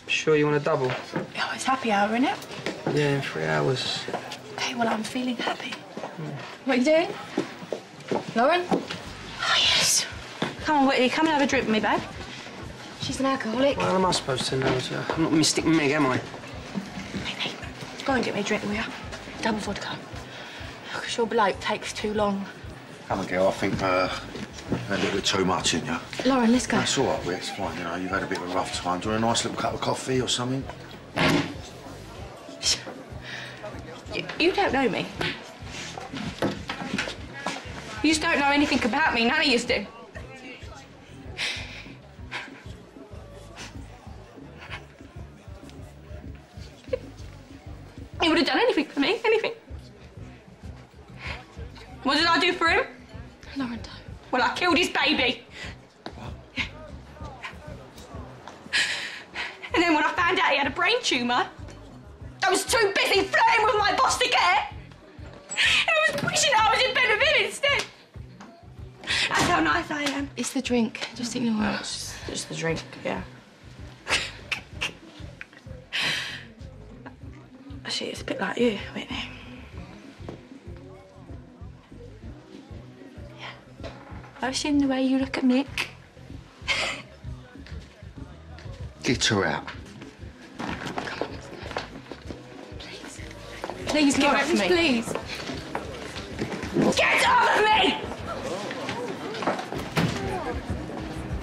Sure you want a double? Oh, it's happy hour, isn't it? Yeah, in 3 hours. Okay, well, I'm feeling happy. What are you doing? Lauren? Oh, yes. Come on, Whitney, come and have a drink with me, babe. She's an alcoholic. Well, am I supposed to know? I'm not Mystic Meg, am I? Whitney, go and get me a drink, will you? Double vodka. Because your bloke takes too long. Come on, girl, I think a little bit too much in you. Lauren, let's go. That's all right, Whit, it's fine, you know, you've had a bit of a rough time. Do you want a nice little cup of coffee or something? You don't know me. You just don't know anything about me. None of you do. He would have done anything for me, anything. What did I do for him? Lauren, don't. Well, I killed his baby. What? Yeah. And then when I found out he had a brain tumour, I was too busy flirting with my boss to care. And I was wishing I was in bed with him instead. That's how nice I am. It's the drink. Just ignore it. It's just the drink, yeah. Actually, it's a bit like you, Whitney. Yeah. I've seen the way you look at Mick. Get her out. Please give it to me. Please.